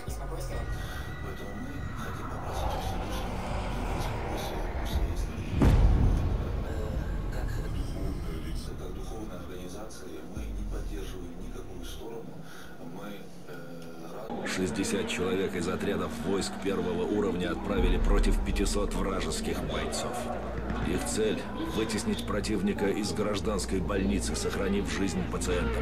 и спокойствия. Поэтому мы хотим попросить у Всевышнего открыть вопросы своей стране. Как духовное лицо, как духовная организация, мы не поддерживаем никакую сторону. Мы 60 человек из отрядов войск первого уровня отправили против 500 вражеских бойцов. Их цель – вытеснить противника из гражданской больницы, сохранив жизнь пациентам.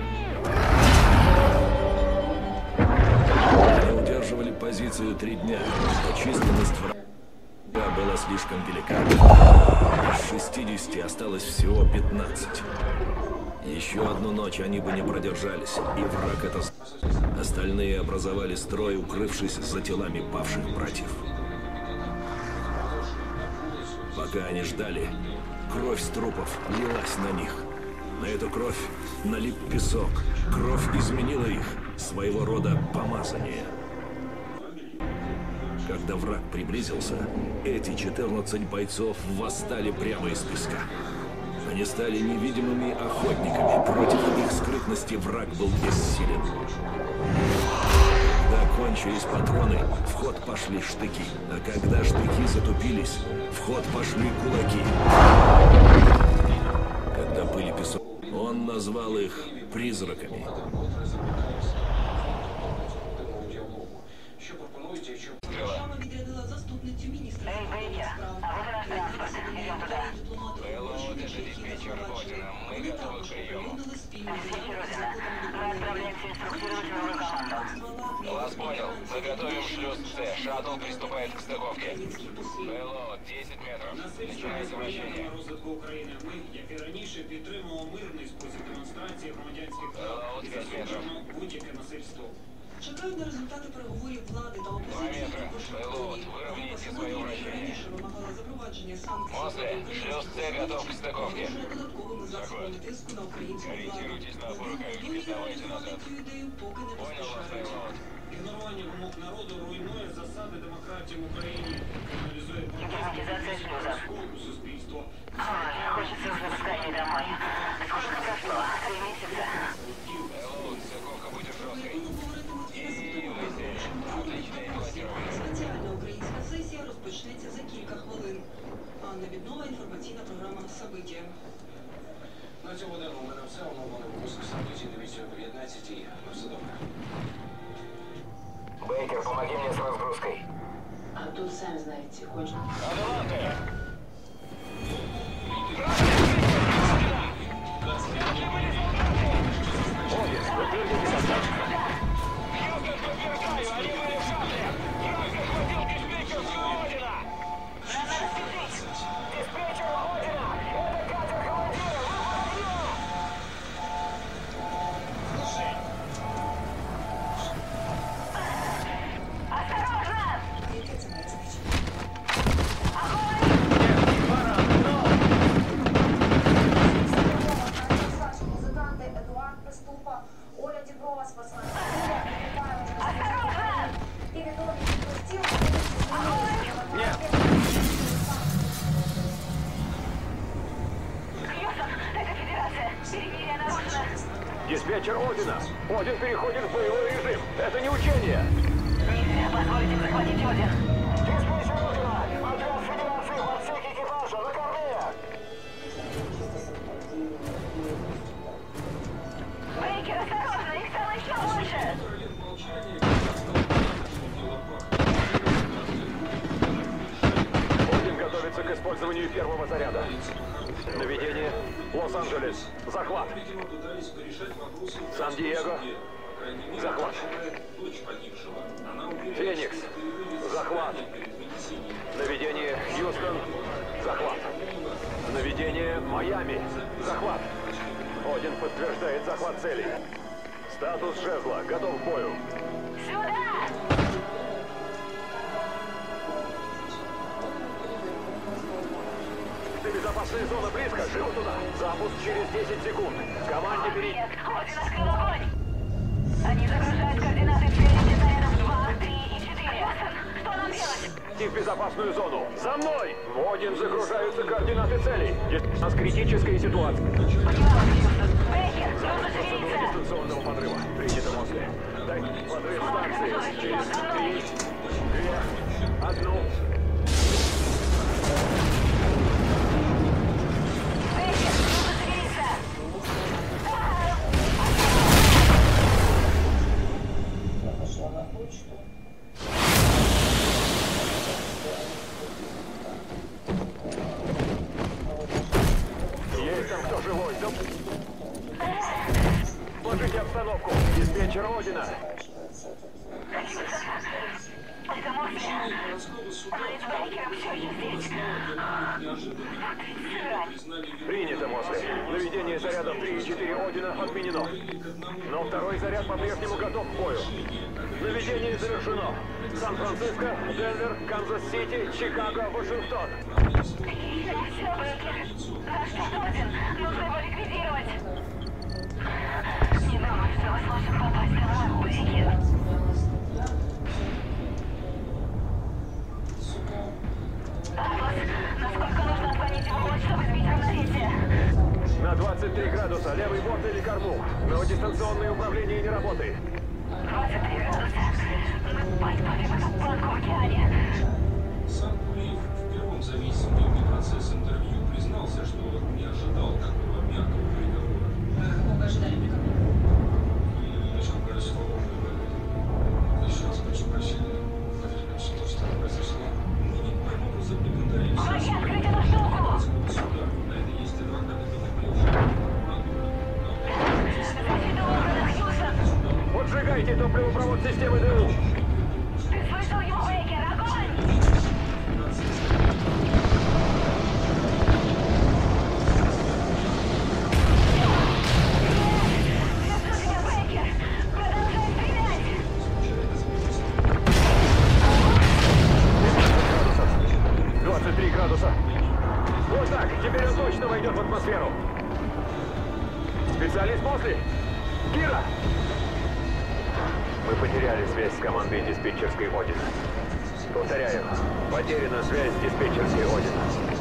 Они удерживали позицию 3 дня, но численность врага была слишком велика. Из 60 осталось всего 15. Еще одну ночь они бы не продержались, и враг это... Остальные образовали строй, укрывшись за телами павших братьев. Пока они ждали, кровь с трупов лилась на них. На эту кровь налип песок. Кровь изменила их, своего рода помазание. Когда враг приблизился, эти 14 бойцов восстали прямо из песка. Они стали невидимыми охотниками. Против их скрытности враг был бессилен. Когда кончились патроны, в ход пошли штыки. А когда штыки затупились, в ход пошли кулаки. Когда были песок, он назвал их призраками. Эй, Бейкер, а вот наш транспорт. Идем туда. ПЛО, это диспетчер Родина. Мы готовы к приему. Диспетчер Родина. Мы отправляемся инструктировать новую команду. Вас понял. Мы готовим шлюз С. Шаттл приступает к стыковке. ПЛО, 10 метров. Начинайте вращение. Розвитку України. Ми, як і раніше, підтримуємо мирний спосіб демонстрації громадянських прав і засуджуємо будь-яке насильство. Чекають на результати переговорів влади та 2 опозиції метра. у ПЛО, Вашингтоні. выровняйте Група свое сьогодні вращение. раніше вимагала запровадження санкцій После. Шлюз С готов к стыковке. погрожує додатковими засобами тиску на українську владу. Ориентируйтесь на опору каюшки. Вони Давайте реалізувати назад. цю ідею поки не Понял вас, поспішають. ПЛО. Ігнорування вимог народу руйнує засади демократії в Україні, аналізує Демократизация шлюзов. у суспільство. Ой, хочется уже поскорее домой. Сколько прошло? 3 месяца. ПЛО, стыковка будет жесткой. Говоритимуть і Отличное пилотирование. спеціальна українська сесія розпочнеться за кілька хвилин. Анна Віднова, інформаційна програма «Сабиття». на цьому денному у мене все. Оновлений випуск событий дивіться о 19-й. На все добре. Бейкер, помоги мне с разгрузкой. А тут, сами знаете, хочешь. Адаланте! Хьюстон, подтверждаю, они были в шаттле! Враг захватил диспетчерскую Родина! Диспетчер Родина! Это катер командира! Осторожно! Яке це має значення? Старші музиканти Едуард Приступа, Оля Діброва, спасла і відомі простіл. Хьюстон, это Федерация. Перемирие нарушено. Диспетчер Одина! Один переходит в боевой режим! Это не учение! Нельзя позволить им захватить Один. Диспетчер Родина! Отряд Федерации в отсеке экипажа! На корме! Бейкер, осторожно, их стало еще больше. Один готовится к использованию первого заряда. Наведение. Лос-Анджелес. Захват. Сан-Диего. Захват. Феникс. Захват. Наведение. Хьюстон. Захват. Наведение. Майами. Захват. Один подтверждает захват цели. Статус жезла. Готов к бою. Сюда! Безопасная зона близко. Живо туда. Запуск через 10 секунд. Команде перейти. Нет, Один открыл огонь. Они загружают координаты цели зарядов 2, 3 и 4. Хьюстон, что нам делать? Идти в безопасную зону. За мной! В Один загружаются координаты целей. Есть у нас критическая ситуация. Поняла, Хьюстон. Бейкер, нужно Зона шевелиться. дистанционного подрыва. Принято после. Дайте центре станции. Через 3, 2, 1. Есть там кто живой? Сложите обстановку. Диспетчер Одина. Это Морфи. Мы с Бейкером все еще здесь. Принято, Мосли. Наведение зарядов 3 и 4 Одина отменено. Но второй заряд по-прежнему готов к бою. Наведение завершено. Сан-Франциско, Денвер, Канзас-Сити, Чикаго, Вашингтон. Все, Бейкер. Наш штат Один. Нужно его ликвидировать. Не думаю, что вы сможете попасть домой, Бейкер. Насколько нужно отклонить его ход, чтобы сбить равновесие? На 23 градуса, левый борт или корму. Но дистанционное управление не работает. 23 градуса. Мы пойдем как планку в океане. Сам Кулиев в первом за весь судебный процесс интервью признался, что не ожидал такого мягкого приговора. Какого ожидали приговора? Начал говорить слово еще раз прошу прощения. Поверь, то, что произошло, мы не поймем за комментарии. Хватит, открыть эту штуку! Сюда, на это есть адвокаты Петербурга. Защита окна, Хьюстон! Поджигайте топливопровод системы ДУ. Ты слышал его, Бейкер? Огонь! Держу тебя, Бейкер! Продолжай стрелять! 23 градуса. Вот так, теперь он точно войдет в атмосферу. Специалист Мосли? Кира! Мы потеряли связь с командой диспетчерской Одина. Повторяю, потеряна связь с диспетчерской Одина.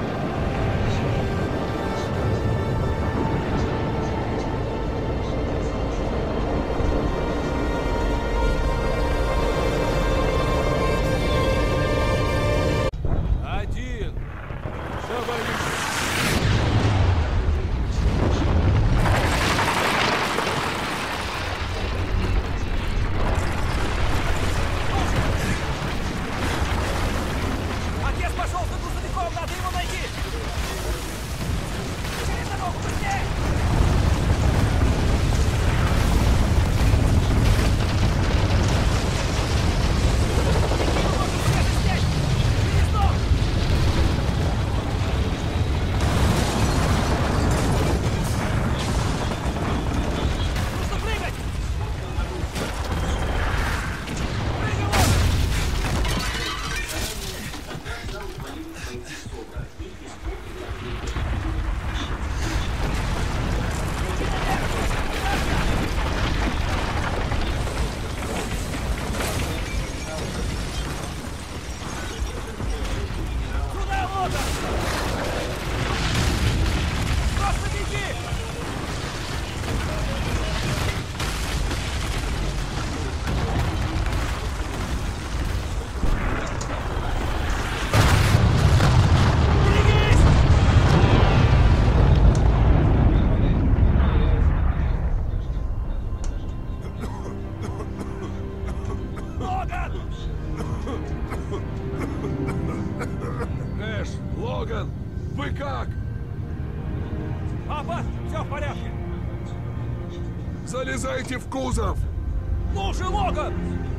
Залезайте в кузов! Ну же, Логан!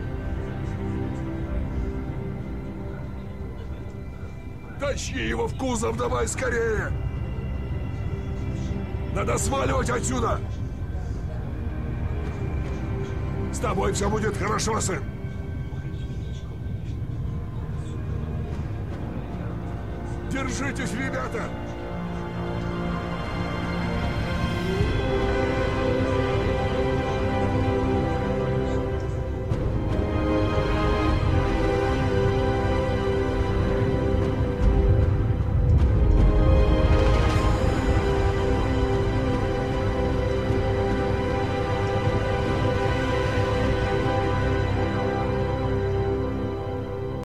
Тащи его в кузов, давай скорее! Надо сваливать отсюда! С тобой все будет хорошо, сын! Держитесь, ребята!